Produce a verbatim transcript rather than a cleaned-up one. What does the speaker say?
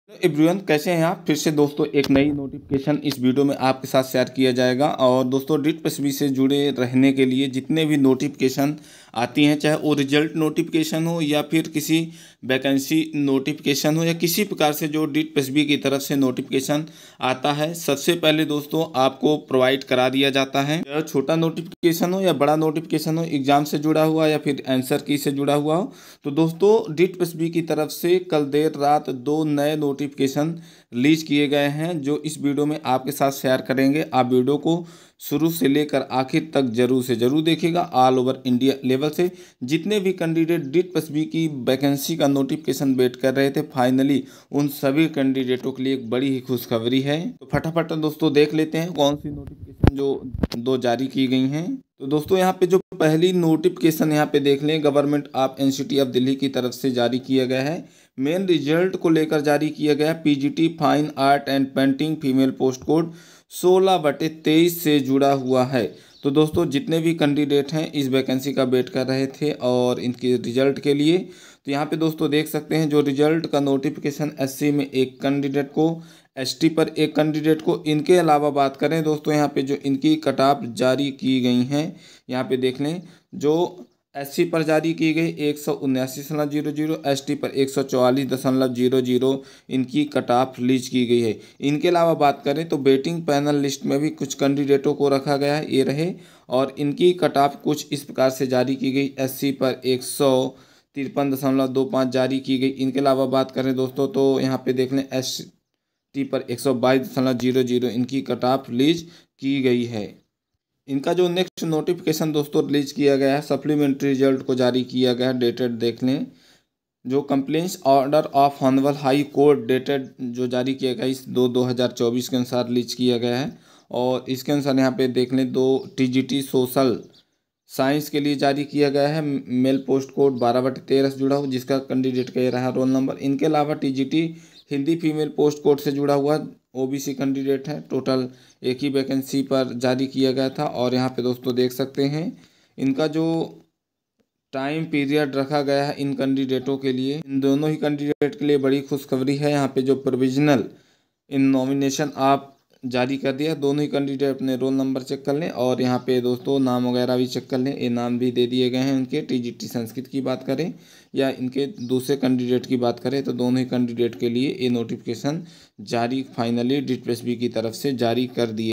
Everyone, कैसे हैं आप। फिर से दोस्तों एक नई नोटिफिकेशन इस वीडियो में आपके साथ शेयर किया जाएगा। और दोस्तों डीट पीएसबी से जुड़े रहने के लिए जितने भी नोटिफिकेशन आती हैं, चाहे वो रिजल्ट नोटिफिकेशन हो या फिर किसी वैकेंसी नोटिफिकेशन हो या किसी प्रकार से जो डीट पीएसबी की तरफ से नोटिफिकेशन आता है, सबसे पहले दोस्तों आपको प्रोवाइड करा दिया जाता है। या छोटा नोटिफिकेशन हो या बड़ा नोटिफिकेशन हो, एग्जाम से जुड़ा हुआ या फिर आंसर की से जुड़ा हुआ हो, तो दोस्तों डीट पीएसबी की तरफ से कल देर रात दो नए नोटिफिकेशन रिलीज किए गए हैं, जो इस वीडियो में आपके साथ शेयर करेंगे। आप वीडियो को शुरू से लेकर आखिर तक जरूर से जरूर देखिएगा। ऑल ओवर इंडिया लेवल से जितने भी कैंडिडेट डीट पीएसबी की वैकेंसी का नोटिफिकेशन वेट कर रहे थे, फाइनली उन सभी कैंडिडेटों के लिए एक बड़ी ही खुशखबरी है। तो फटाफट दोस्तों देख लेते हैं कौन सी नोटिफिकेशन जो दो जारी की गई हैं। तो दोस्तों यहाँ पे जो पहली नोटिफिकेशन यहाँ पे देख लें, government of NCT of Delhi की तरफ से जारी किया गया है। मेन रिजल्ट को लेकर जारी किया गया। PGT fine art and painting female post code सोलह बटे तेईस से जुड़ा हुआ है। तो दोस्तों जितने भी कैंडिडेट हैं इस वैकेंसी का वेट कर रहे थे और इनके रिजल्ट के लिए, तो यहाँ पे दोस्तों देख सकते हैं जो रिजल्ट का नोटिफिकेशन एससी में एक कैंडिडेट को, एसटी पर एक कैंडिडेट को। इनके अलावा बात करें दोस्तों यहाँ पे जो इनकी कट ऑफ जारी की गई हैं, यहाँ पे देख लें जो एससी पर जारी की गई एक सौ उन्यासी दशमलव जीरो जीरो, एस टी पर एक सौ चौवालीस दशमलव जीरो जीरो इनकी कट ऑफ रिलीज की गई है। इनके अलावा बात करें तो वेटिंग पैनल लिस्ट में भी कुछ कैंडिडेटों को रखा गया है, ये रहे। और इनकी कट ऑफ कुछ इस प्रकार से जारी की गई। एससी पर एक सौ तिरपन दशमलव दो पाँच जारी की गई। इनके अलावा बात करें दोस्तों तो यहाँ पे देख लें एस टी पर एक सौ बाईस दशमलव जीरो जीरो इनकी कट ऑफ रिलीज की गई है। इनका जो नेक्स्ट नोटिफिकेशन दोस्तों रिलीज किया गया है, सप्लीमेंट्री रिजल्ट को जारी किया गया है। डेटेड देख लें, जो complaints order of honourable high court dated जो जारी किया गया इस दो दो हज़ार चौबीस के अनुसार रिलीज किया गया है। और इसके अनुसार यहाँ पे देख लें दो टीजीटी सोशल साइंस के लिए जारी किया गया है। मेल पोस्ट कोड बारह बटे तेरह से जुड़ा हुआ, जिसका कैंडिडेट का ये रहा रोल नंबर। इनके अलावा TGT Hindi female post code से जुड़ा हुआ ओबीसी कैंडिडेट है। टोटल एक ही वैकेंसी पर जारी किया गया था। और यहाँ पे दोस्तों देख सकते हैं इनका जो टाइम पीरियड रखा गया है इन कैंडिडेटों के लिए, इन दोनों ही कैंडिडेट के लिए बड़ी खुशखबरी है। यहाँ पे जो प्रोविजनल इन नॉमिनेशन आप जारी कर दिया, दोनों ही कैंडिडेट अपने रोल नंबर चेक कर लें और यहाँ पे दोस्तों नाम वगैरह भी चेक कर लें। ये नाम भी दे दिए गए हैं इनके। टीजीटी संस्कृत की बात करें या इनके दूसरे कैंडिडेट की बात करें, तो दोनों ही कैंडिडेट के लिए ये नोटिफिकेशन जारी फाइनली डीट पीएसबी की तरफ से जारी कर दिए।